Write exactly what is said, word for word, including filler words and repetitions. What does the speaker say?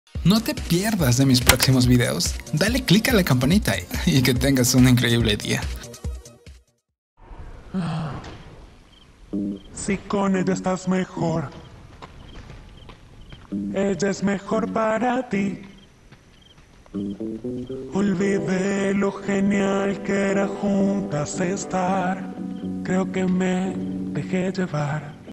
No te pierdas de mis próximos videos. Dale click a la campanita y que tengas un increíble día. Si con ella estás mejor, ella es mejor para ti. Olvidé lo genial que era juntas estar. Creo que me dejé llevar.